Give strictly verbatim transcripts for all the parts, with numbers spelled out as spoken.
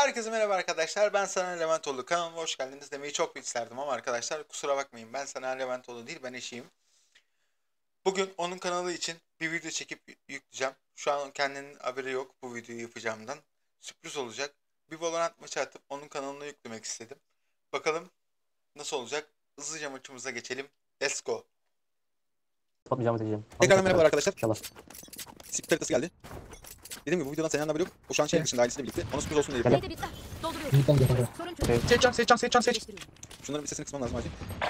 Herkese merhaba arkadaşlar. Ben Sana Leventoğlu. Kanalıma hoş geldiniz demeyi çok isterdim ama arkadaşlar kusura bakmayın. Ben Sana Leventoğlu değil, ben eşiyim. Bugün onun kanalı için bir video çekip yükleyeceğim. Şu an kendinin haberi yok bu videoyu yapacağımdan. Sürpriz olacak. Bir Valorant maçı atıp onun kanalına yüklemek istedim. Bakalım nasıl olacak? Hızlıca maçımıza geçelim. Let's go. Kapatmayacağımı seçeceğim. Tekrardan merhabalar arkadaşlar. İnşallah. Sip haritası geldi. Dediğim gibi bu videodan senin haberi yok. O şu an şehir dışında ailesiyle birlikte. Ona sürpriz olsun diye Gel. yapıyorum. Birlikten gel. Sorun çözüm. Okay. Seçcan, seçcan, seçcan, seç. Şunların bir sesini kısmam lazım acil.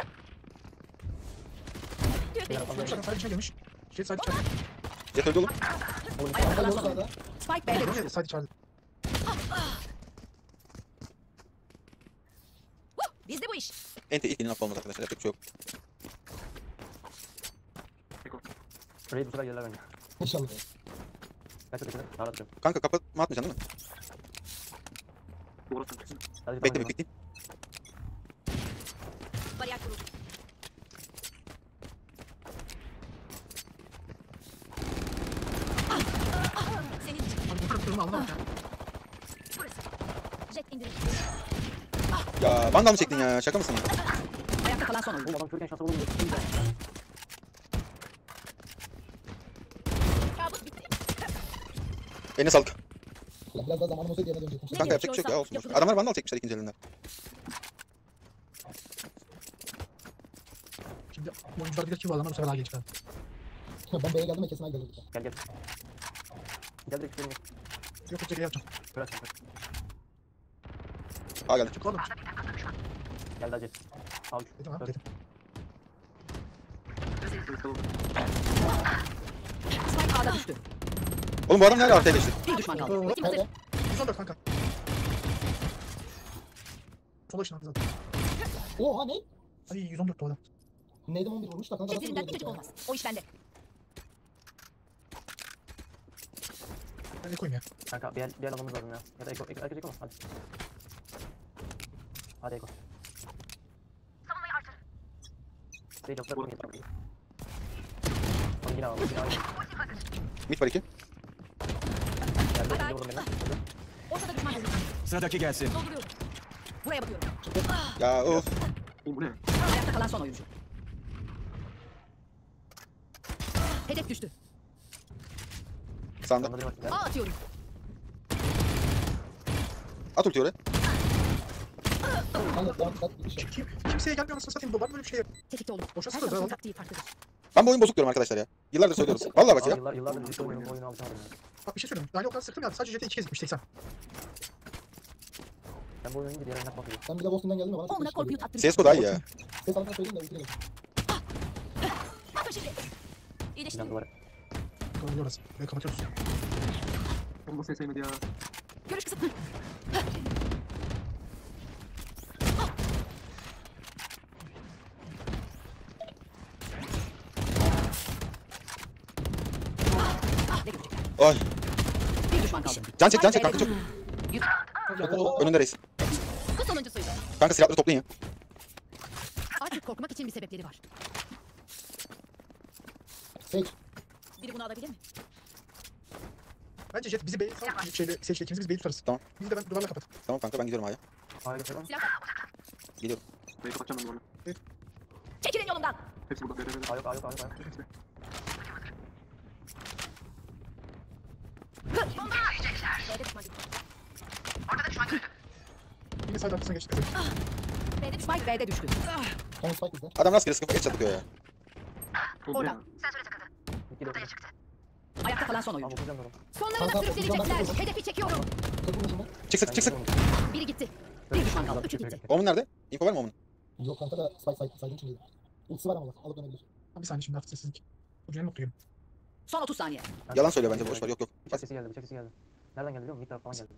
Şuradan sadece içine girmiş. Şey sadece içeride. Jet öldü oğlum. Ayakta kalan son oyuncu. Spike B'de düştü. Nerede? Sadece içeride. Bizde bu iş. Ente ilk elinin affı olmaz arkadaşlar. Yapacak bir şey yok. Şurayı bu sefer gelirler bence. İnşallah. Kaç dakika? Daha rahat yapıyorum. Kanka kapatma atmayacaksın değil mi? Hadi Bekle tamam, bekleyeyim. Bariyer kuruldu. Senin için. Abi bu kadar kırılma alma bak ya. Burası. Jet indirin. Ya vandal mı çektin ya? Şaka mısın ya? Ayakta kalan son oyuncu. Oğlum adam körken şansa bulunmuyor. Kabus bitti. Eline sağlık. Biraz daha zamanım olsaydı yerine dönecektim. Ne Kanka yapacak bir şey yok ya, olsun. yapılır. Adamlar vandal çekmişler ikinci elinden. Şimdi oyuncular bilir ki bu adamlar bu sefer daha geç kaldı. Ben B'ye geldim ve kesin ay gelirdi. Gel gel. Gel direkt gidelim. Yok yok C'ye yapacağım. Bırak kanka. Aa geldi. Çık oğlum. Gel daha cet. Al üç. Dedim abi Dört. dedim. Spike A'da düştü. Oğlum bu adam nerede arkaya geçti? Bir düşman kaldı. Oo, Ultim hazır. nerede? yüz on dört kanka. Sola ışın abi zaten. Oha ne? Ay yüz on dört o adam. Neyden on bir vurmuş da kanka nasıl Çekilirinden vuruyor küçücük ya? olmaz. O iş bende. Ben ne koyayım ya? Kanka bir yer, bir yer almamız lazım ya. Ya da Eko. Eko. Herkes Eko mu? Hadi. Hadi Eko. Savunmayı artır. Değil yoksa bunu getir. Onu yine alalım. Yine alalım. Mid var iki. Geldi. Geldi vurdum beni. Ortada düşman görüyorum. Sıradaki gelsin. Dolduruyorum. Buraya bakıyorum. Ya of. Ayakta kalan son oyuncu. Hedef düştü. Sağında. Anladım bak. A atıyorum. At ulti oraya. Kanka devam et. Bir şey. Kim, kimseye gelmiyor anasını satayım. Babam böyle bir şey yap. Tetikte olun. Boşa Her sıkıldı savaşın oğlum. taktiği farklıdır. Ben bu oyun bozuk diyorum arkadaşlar ya. Yıllardır söylüyoruz. Vallahi bak Aa, ya. Yıllar, yıllardır birlikte oynuyorum. Bu oyunu alışamadım ya. Bak bir şey söyleyeyim. Daha o kadar sıktım ya. Sadece Jet'e iki kez gitmiş seksen. Ben bu oyunu oynayınca diğer oyuna bakıyorum. Ben bir de Boston'dan geldim ya bana. Omuna çok korkuyu şey tattırın. C S G O daha iyi ya. Ses altına söyleyeyim de bitirelim. Bakın şimdi. Sinan İyileştim. duvara. Kapanıyor orası. Ve kapatıyoruz. Bomba ses sevmedi ya. Görüş kısıtlı. Ne görecek? Ay. Bir düşman kaldı. Can çek can çek kanka çok. Önünde reis. Bu sonuncusuydu. Kanka silahları toplayın ya. Artık korkmak için bir sebepleri var. Seç. Biri bunu alabilir mi? Bence Jet bizi B'yi sal. Şeyle, seçti ikimiz biz B'yi tutarız. Tamam. Bizi de ben duvarla kapat. Tamam kanka ben gidiyorum A'ya. Hayır yapalım. Silah. Geliyorum. B'yi kapatacağım ben duvarını. Çekilin yolumdan. Hepsi burada. B, B, B. Aa yok aa yok aa yok. aa yok. Hepsi. B'de düşman düştü. Yine side arkasına geçti. B'de düşman. Spike B'de düştü. Tamam spike bizde. Adam rastgele sıkıntı geç çatıyor ya. Oradan. İki de oldu. Ayakta kalan son Tamam oyuncu. okuyacağım sonra. Sonlarına Kanka, sürükleyecekler. buradan Hedefi çekiyorum. Tek vurmuşum ben. Çık sık çık sık. Biri gitti. Bir düşman kaldı. Üçü gitti. Omun nerede? Info var mı Omun? Yok kanka da spike spike spike'ın içindeydi. Ultisi var ama bak alıp dönebilir. Bir saniye şimdi hafif sessizlik. Ucuna mutluyum. Son otuz saniye. Yalan söylüyor bence, boş ver, yok yok. Bıçak sesi geldi, bıçak sesi geldi. Nereden geldi biliyor musun? Mid tarafından geldi.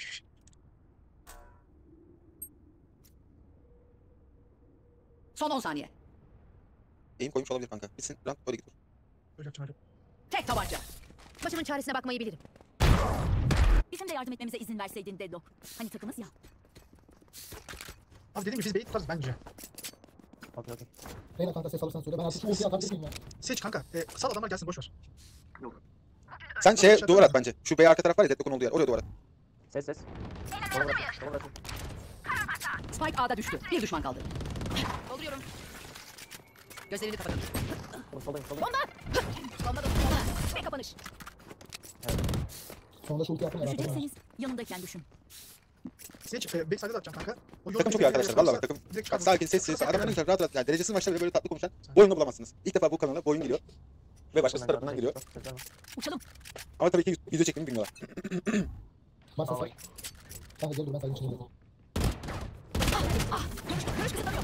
Son on saniye. Eğim koymuş olabilir kanka. Bitsin round böyle git. Öyle yapacağım öyle. Tek tabanca. Başımın çaresine bakmayı bilirim. Bizim de yardım etmemize izin verseydin Deadlock. Hani takımız ya. Abi dediğim gibi biz B'yi tutarız bence. Okey okey. Reyna kanka ses alırsan söyle. Ben artık şu ultiyi atabilir miyim ya? Seç kanka. E, sal adamlar gelsin boş ver. Yok. Sen şeye duvar at bence. Şu B arka taraf var ya, Deadlock'un olduğu yer. Oraya duvar at. Ses ses. Sola bırakın. Sola bırakın. Spike A'da düştü. Bir düşman kaldı. Dolduruyorum. Gözlerini kapatın. Oğlum soldayım soldayım. Bomba! Bomba da bomba. Ve kapanış. Sonunda şu ulti yaptım. Herhalde. Düşecekseniz yanındayken düşün. Seç, e, backside'e de atacağım kanka. O Takım çok iyi arkadaşlar. Vallahi bak takım. Direkt Bak çıkardım. sakin, sessiz. Adamlar ne güzel rahat rahat. Yani derecesiz maçta bile böyle tatlı konuşan. Bu oyunu bulamazsınız. İlk defa bu kanala bu oyun geliyor. Ve başkası tarafından geliyor. Uçalım. Ama tabii ki video çekmeyi bilmiyorlar. Bas bas. Tamam. Kanka gel dur ben saydım içine girdim. Görüş kısıtlanıyor.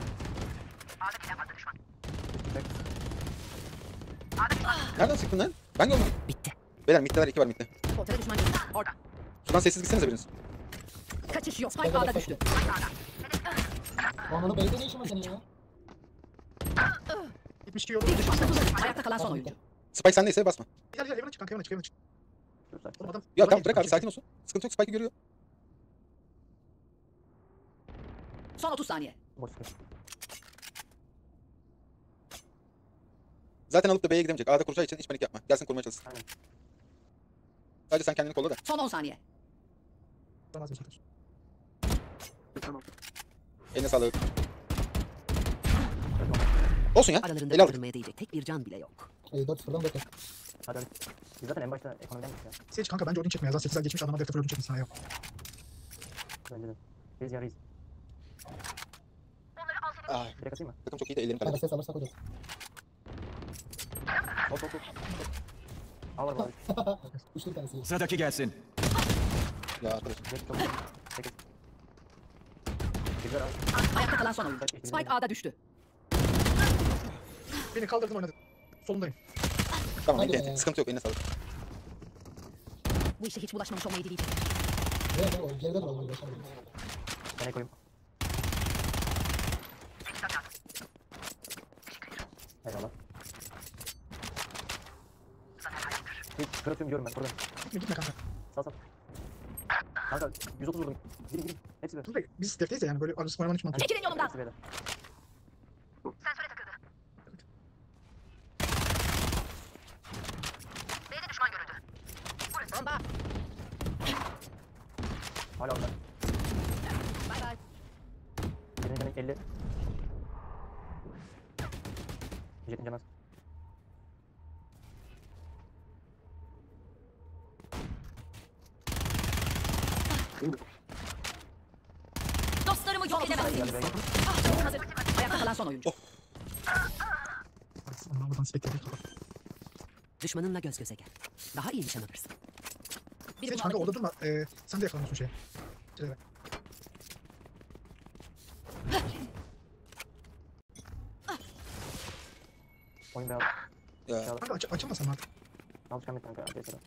Nereden sıktın lan? Ben görmedim. Bitti. Beyler middeler iki var midde. Ortada düşman görüldü. Orada. Şuradan sessiz gitsenize biriniz. Kaçış yok. Spike A'da düştü. Ananı B'de ne işin var senin ya? yetmiş iki yolu. Bir düşman kaldı. Ayakta kalan son oyuncu. Spike sendeyse basma. Gel gel evine çık kanka evine çık evine çık. Dur sakin. Oğlum adam. Ya adam tamam bırak abi geçti. sakin olsun. Sıkıntı yok Spike'ı görüyor. Son otuz saniye. Boş ver. Zaten alıp da B'ye gidemeyecek. A'da kuracağı için hiç panik yapma. Gelsin kurmaya çalışsın. Aynen. Sadece sen kendini kolla da. Son on saniye. Sana az geçiyor. Tamam. Eline sağlık. Olsun ya. Aralarında Ele aldık. kırılmaya değecek tek bir can bile yok. E, dört sıfırdan dört. Hadi hadi. Biz zaten en başta ekonomiden gittik ya. Seç kanka bence odun çekme ya. Zaten sekiz ay geçmiş adama defter odun çekmiş sana ya. Bence de. Biz yarıyız. Ay, Direkt atayım mı? takım çok iyi de ellerim Kanka kaldı. ses alırsak hocam. Hop hop hop. Al var var. Üçlü bir tanesi. Sıradaki gelsin. Ya arkadaş. Direkt çok. Sekiz. Güzel abi. Ayakta kalan son oyuncu. Spike A'da düştü. Beni kaldırdın oynadın. Solundayım. Tamam Hadi enti be. enti. Sıkıntı yok eline sağlık. Bu işe hiç bulaşmamış olmayı dileyim. Evet evet geride duralım. Ben koyayım. Eyvallah. Hiç kırıtıyorum diyorum ben buradayım. Gitme gitme kanka. Sağ sağ. Kanka yüz otuz vurdum. Girin girin. Hepsi böyle. Dur bek biz defteyiz ya yani böyle arası oynamanın hiç mantığı yok. Çekilin yolumdan. Hepsi böyle. Bomba. Hala orada. Bay bay. Birinin demek elli. Jetin canaz. Dostlarımı yok edemezsiniz. Geldi böyle. Ah, hazır. Ayakta kalan son oyuncu. Arası ondan buradan spekledik. Düşmanınla göz göze gel. Daha iyi nişan alırsın. Bir Seç kanka orada durma. Ee, sen de yakalanıyorsun şeye. Şöyle. Oyun beyaz. Ya Kanka aç açılmasın mı artık? Alışkanlık kanka. Arkadaşlar.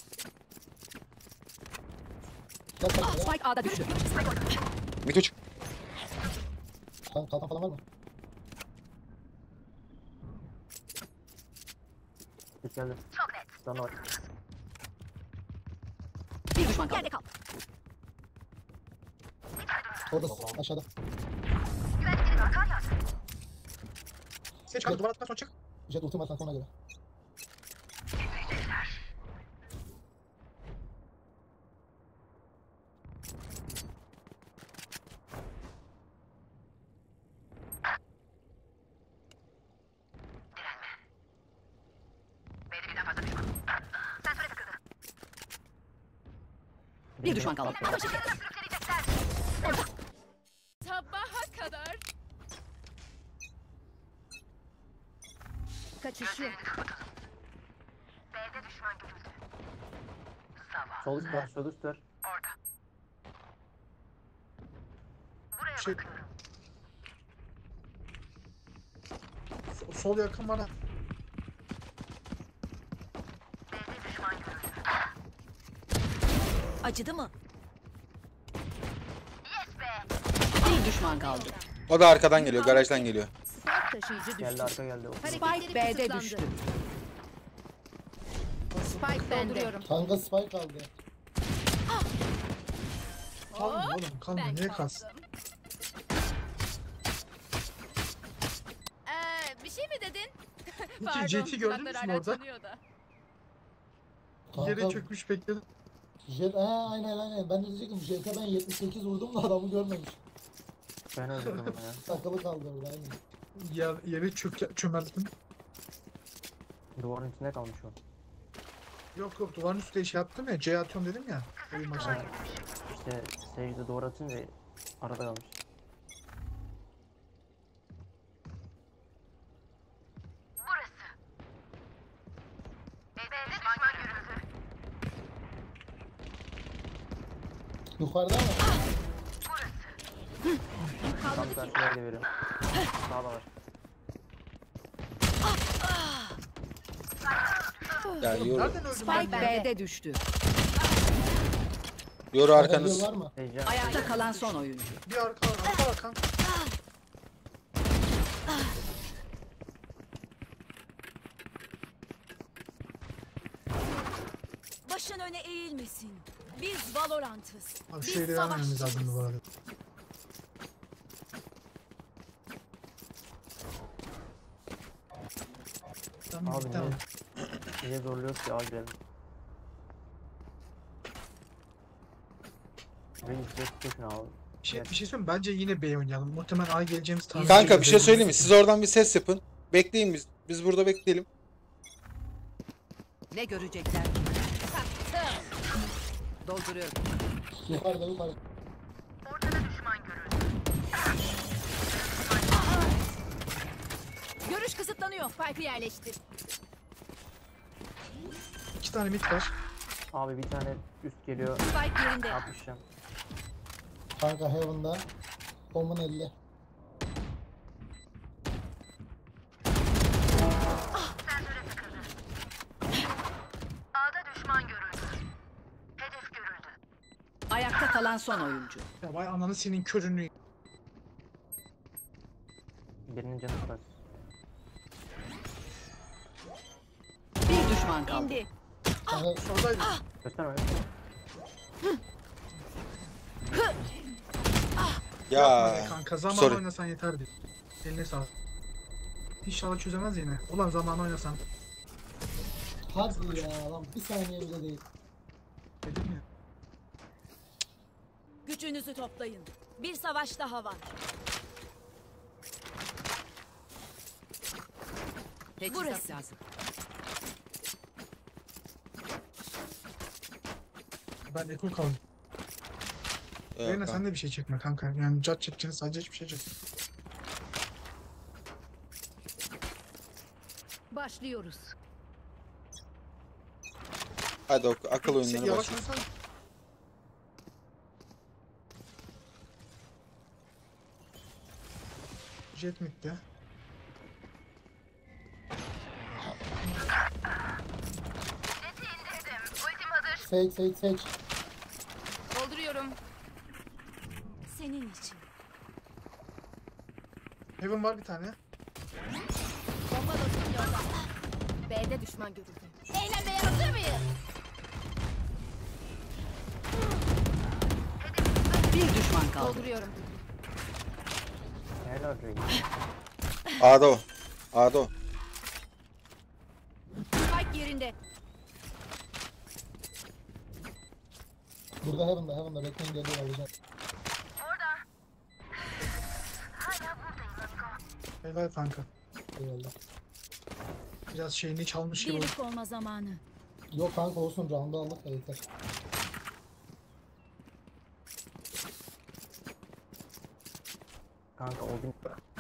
Gel Ah, kanka. Spike A'da düştü. mid üç. Kanka kalkan falan var mı? Hiç geldi. Çok net. Sonra var. Bir düşman kaldı. Yerde kal. Orada aşağıda. Seç kanka duvar attıktan sonra çık. Jet ultim var kanka ona göre. Bir düşman kaldı. Sabaha kadar. Kaçış yok. Sol üst var. Sol üst var. Şey. Sol- Sol yakın bana. Acıdı mı? Bir düşman kaldı. O da arkadan geliyor. Garajdan geliyor. Spike taşıyıcı düştü. Geldi arka geldi. Spike B'de düştü. Spike bende. Kanka spike aldı. Kalma oğlum kalma Ben niye kalsın? kaldım. Ee, bir şey mi dedin? Peki J T gördün mü kulakları şimdi hala orada? çınlıyor da. Yere Kanka çökmüş bekledim. Jet, he aynen aynen. Ben de diyecektim Jet'e ben yetmiş sekiz vurdum da adamı görmemiş. Ben öldürdüm onu ya. Takılı kaldı orada aynen. Yer, yere çök, çömelttim. Duvarın içinde kalmış o. Yok yok duvarın üstüne şey yaptım ya. C atıyorum dedim ya. Oyun başında. Ha, İşte Sage'de duvar atınca arada kalmış. Yukarıda mı? Tam karşıya veriyorum. Sağda var. Ya yoru, Nereden öldüm ben? Spike B'de düştü. yoru arkanız. Var mı? Sage Ayakta kalan son oyuncu. Bir arka arka arka. Başın öne eğilmesin. Biz Valorant'ız. Abi Biz şu şeyleri vermemiz lazım bu arada. Tamam, Abi tamam. niye, niye zorluyoruz ki abi girelim. Ve işte tutun abi. Bir şey, bir şey söyleyeyim mi? Bence yine B oynayalım. Muhtemelen A geleceğimiz tahmin Kanka ediyorum. bir şey söyleyeyim mi? Siz oradan bir ses yapın. Bekleyin biz. Biz burada bekleyelim. Ne görecekler? Dolduruyorum. Yukarıda yukarıda. Görüş kısıtlanıyor. Spike'ı yerleştir. İki tane mid var. Abi bir tane üst geliyor. Spike yerinde. altmışım. Kanka Heaven'da. Omun elli. Ayakta kalan son oyuncu. Ya vay ananı senin körünü. Birinin canı var. Bir düşman kaldı. İndi. Kanka Soldaydı. Gösterme. Ya Be kanka zaman sorry. oynasan yeterdi. Eline sağlık. İnşallah çözemez yine. Ulan zaman oynasan. hadi ya lan bir saniye bile değil. Dedim ya. Gücünüzü toplayın. Bir savaş daha var. Teçhizat Burası. lazım. Ben ekol kaldım. Yok, Reyna kanka. sen de bir şey çekme kanka. Yani cat çekeceğini sadece hiçbir şey çek. Başlıyoruz. Hadi o akıl Sen oyunları yavaş başlasın. oynasana. Jet mid'de. Sage Sage Sage. Dolduruyorum. Senin için. Heaven var bir tane. Bomba dostum yolda. B'de düşman görüldü. Eğlenmeye hazır mıyız? Bir düşman kaldı. Dolduruyorum. Helal Drake. A'da o. A'da o. Spike yerinde. Burada Heaven'da Heaven'da bekleyin geliyor alacağım. Helal kanka. Eyvallah. Biraz şeyini çalmış gibi oldu. Birlik olma zamanı. Yok kanka olsun round'u aldık da yeter. Kanka Odin.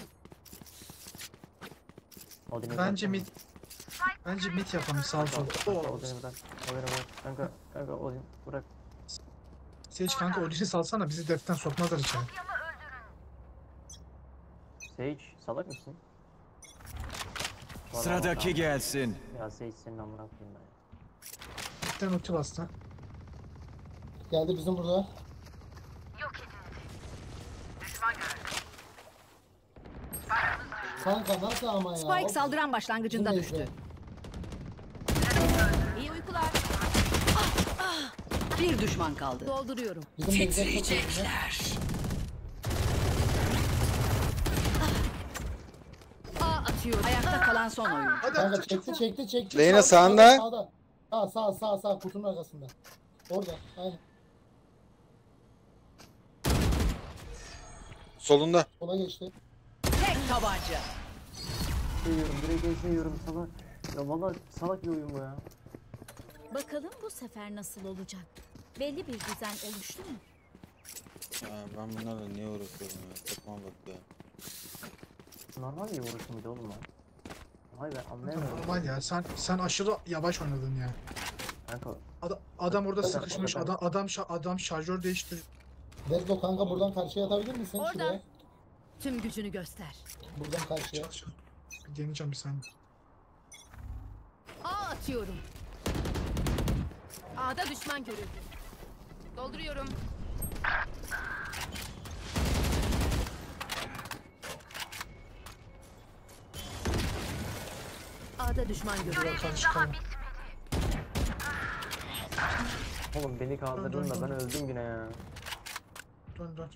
Odin'i Bence bırak. mid. Bence mid yapalım sağ sol. Kanka Oo. Odin'i bırak. Odin'i bırak. Kanka, kanka Odin bırak. Sage kanka Odin'i salsana bizi deften sokmazlar içeri. Sage salak mısın? Vallahi Sıradaki vallahi. gelsin. Ya Sage senin amına koyayım ben ya. Deften ulti bastı. Geldi bizim burada. Kanka nasıl ama ya? Spike Hop. saldıran başlangıcında Bu ne düştü. be? İyi uykular. Bir düşman kaldı. Dolduruyorum. Bizim base'e çok iyi. A atıyorum. Ayakta kalan son oyuncu. Hadi Kanka hadi çık çekti çık. çekti çekti. Leyna Sağda, sağında. Sağda. Sağ sağ sağ sağ kutunun arkasında. Orada. Aynen. Solunda. Ona geçti. Tek tabanca. Seviyorum, direkt seviyorum salak. Ya valla salak bir oyun bu ya. Bakalım bu sefer nasıl olacak? Belli bir düzen oluştu mu? Ya ben bunlarla niye uğraşıyorum ya? Takma bak ya. Normal bir vuruş muydu oğlum ya? Hayır ben anlayamıyorum. Normal ya. Sen sen aşırı yavaş oynadın ya. Kanka Ada- adam orada Zaten- sıkışmış. zaten- Adam adam şa- adam şarjör değişti. Deadlock kanka buradan karşıya atabilir misin? Orada. Şuraya. Tüm gücünü göster. Buradan karşıya. Çal, çal. Bir deneyeceğim bir saniye. A atıyorum. A'da düşman görüldü. Dolduruyorum. A'da düşman görüldü. Biraz karşı çıkalım. oğlum beni kaldırdın da ben öldüm yine ya. Dön dön.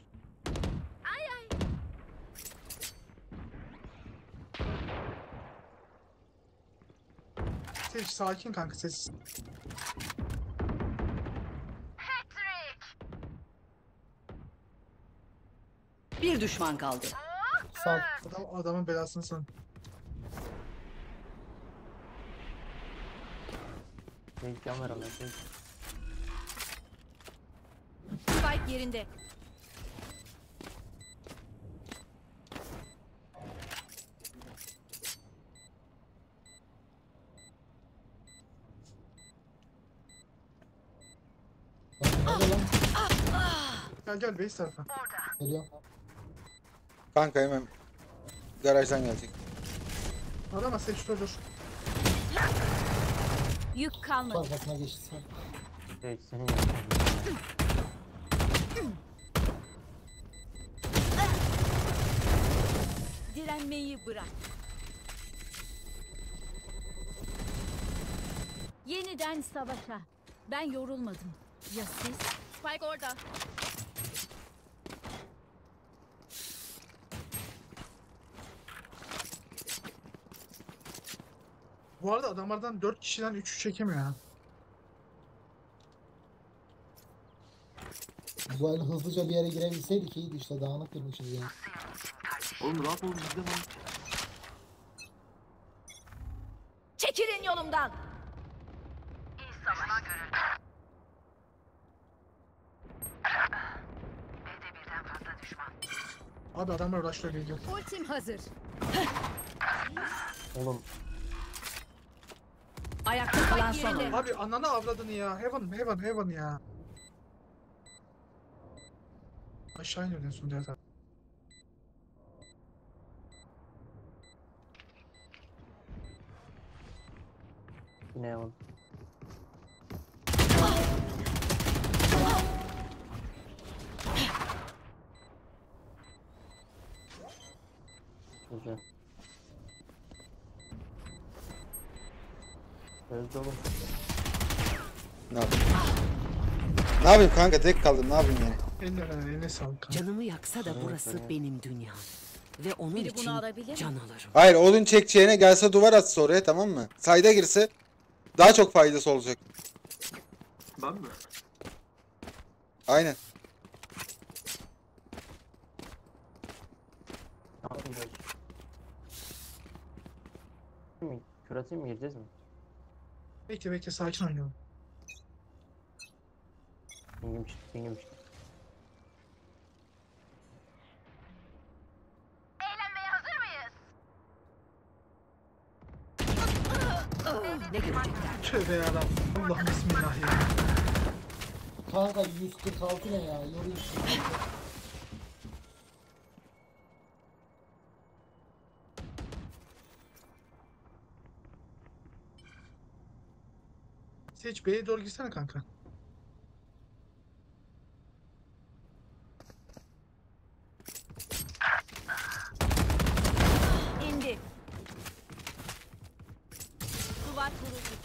Seç sakin kanka ses. Bir düşman kaldı. Sal. Adam adamın belasını san. Şey can ver ama şey. Spike yerinde. Hadi lan. Gel gel base tarafa. Geliyorum. Kanka hemen garajdan gelecek. Arama seç dur dur. Yük kalmadı. Arkasına geçti. Sal. Şey senin yaptığın. Direnmeyi bırak. Yeniden savaşa. Ben yorulmadım. Ya siz? Spike orada. Bu arada adamlardan dört kişiden üçü çekemiyor ya. Bu el hızlıca bir yere girebilseydik iyiydi işte. Dağınık girmişiz ya. Oğlum rahat olun bizde lan. Çekilin yolumdan. Abi adamlar rushlıyor geliyor. Ultim hazır. Oğlum Ayakta kalan son yerinde. oyuncu. Abi ananı avradını ya. Heaven heaven heaven ya. Aşağı iniyor en son diğer taraf. yine oğlum. Güzel. Öldü oğlum. Ne yapayım? Ne yapayım kanka, tek kaldım, ne yapayım yani? Eline, eline sağlık kanka. Canımı yaksa da burası benim dünyam. Ve onun Biri bunu için alabilir mi? can alırım. Hayır, odun çekeceğine gelse duvar atsa oraya, tamam mı? Sayda girse daha çok faydası olacak. Ben mi? Aynen. Ne yapacağız? Mi? Kür atayım mı, gireceğiz mi? Bekle bekle sakin oynayalım. Pingim çıktı, pingim çıktı. Ne görecekler? Tövbe yarabbim. Allah'ım bismillah ya. Kanka yüz kırk altı ne ya? Yoruyor. Seç B'ye doğru girsene kanka. İndi. Duvar kuruldu.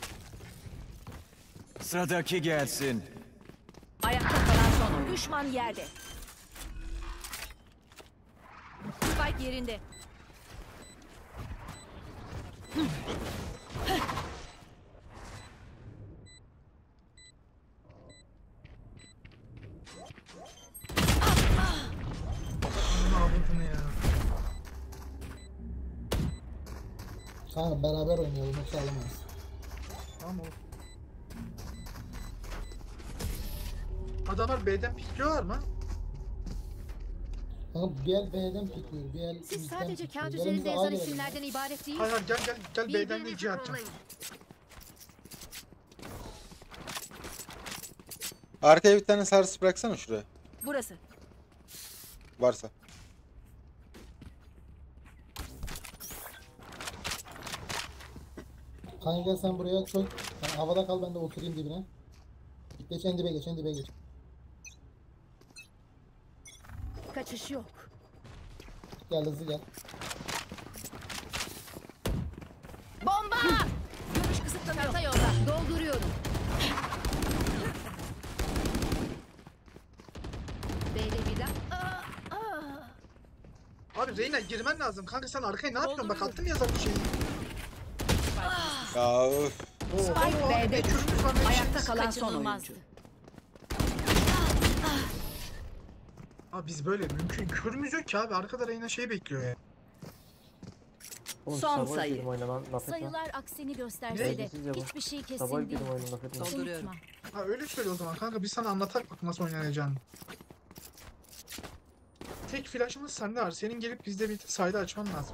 Sıradaki gelsin. Ayakta kalan son oyuncu. Düşman yerde. Spike yerinde. Kanka beraber oynayalım yoksa alamayız. Tamam oğlum. Adamlar B'den pikliyorlar mı? Kanka bir el B'den pikliyor, bir el Siz bizden sadece pikliyor. kağıt Yanımıza üzerinde A yazan gelelim isimlerden ibaret değil. Hayır hayır gel gel gel B'den de Birbirinizi C atacağım. kollayın. Arkaya bir tane sarısı bıraksana şuraya. Burası. Varsa. ya. Kanka gel sen buraya çök. Yani havada kal, ben de oturayım dibine. Geç en dibe geç, en dibe geç. Kaçış yok. Gel hızlı gel. Bomba! Görüş kısıtlanıyor. Çanta yolda. Dolduruyorum. B'de birden. Aa, aa. Abi Reyna girmen lazım. Kanka sen arkaya ne yapıyorsun? Bak attım ya zaten şeyi. Ya öf. Oo, Spike oo, B'de ne düştü. kürümüz var, ne bir Ayakta şeyimiz. kalan son Kaçınılmazdı. oyuncu. Abi biz böyle mümkün kürümüz yok ki abi. Arkada Reyna şey bekliyor ya. Oğlum, Son sabah sayı. girdim oyuna lan, laf etme. Sayılar aksini gösterse Ne? de Bencilsizce bu. hiçbir şey Sabah kesin değil. girdim oyuna, laf etme. Dolduruyorum. Unutma. Ha öyle söyle o zaman kanka, biz sana anlatak bak nasıl oynanacağını. Tek flash'ımız sende var. Senin gelip bizde bir sayda açman lazım.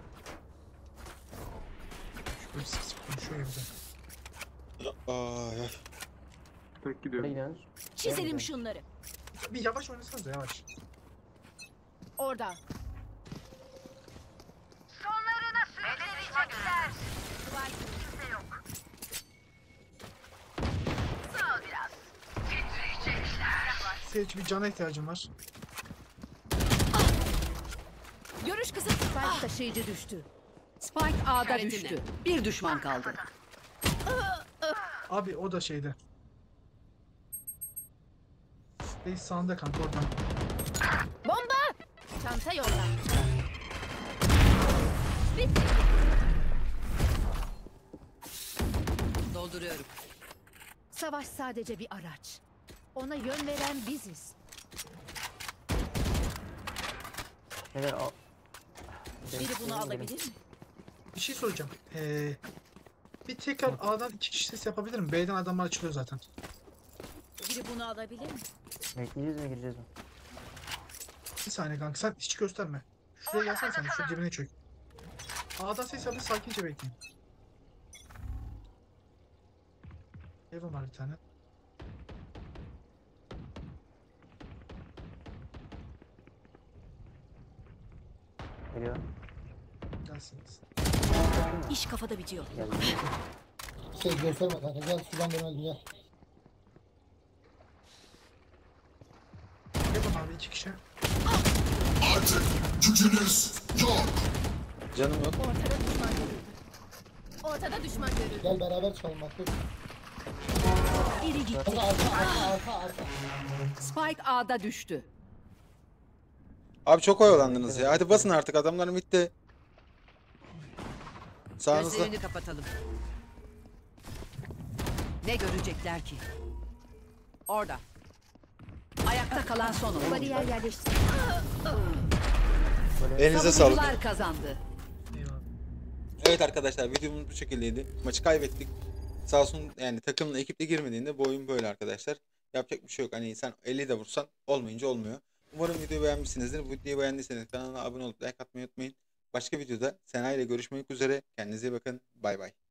Şöyle sık sık konuşuyor ya bize. Ay, ay. Tek Nereye gidiyorum. gidiyorsunuz? Çizelim şunları. Bir yavaş oynasanız yavaş. Orada. Sage bir cana ihtiyacım var. Görüş kısıt. Spike taşıyıcı düştü. Spike A'da İşaretine. düştü. Bir düşman kaldı. Abi o da şeyde. Base sağında kanka oradan. Bomba! Çanta yolda. Bitti. Dolduruyorum. Savaş sadece bir araç. Ona yön veren biziz. Neler al. Biri bunu alabilir mi? Bir şey soracağım. Ee, bir tekrar A'dan iki kişi ses yapabilir mi? B'den adamlar açılıyor zaten. Biri bunu alabilir mi? Bekleyeceğiz mi, gireceğiz mi? Bir saniye kanka, sen hiç gösterme. Şuraya gelsene sen, şu dibine çök. A'dan ses yapın, sakince bekleyin. Evim var bir tane. Geliyor. Gelsiniz. İş kafada bitiyor. Geldi. Şey gösterme kanka, gel şuradan dönelim gel. Evim abi iki kişi. Canım yok. Ortada düşman görüldü. Ortada düşman görüldü. Gel beraber çıkalım bak. Dur. Biri gitti. Kanka arka arka arka arka. Spike A'da düştü. Abi çok oyalandınız ya. Hadi basın artık, adamlar bitti. Sağınızda. Gözlerini kapatalım. Ne görecekler ki? Orada. Ayakta kalan son oyuncu. Bariyer yerleştir. Elinize sağlık. Savunucular kazandı. Eyvallah. Evet arkadaşlar, videomuz bu şekildeydi. Maçı kaybettik. Sağ olsun, yani takımla ekiple girmediğinde bu oyun böyle arkadaşlar. Yapacak bir şey yok. Hani sen elli de vursan olmayınca olmuyor. Umarım videoyu beğenmişsinizdir. Bu videoyu beğendiyseniz kanala abone olup like atmayı unutmayın. Başka videoda Sena ile görüşmek üzere. Kendinize iyi bakın. Bay bay.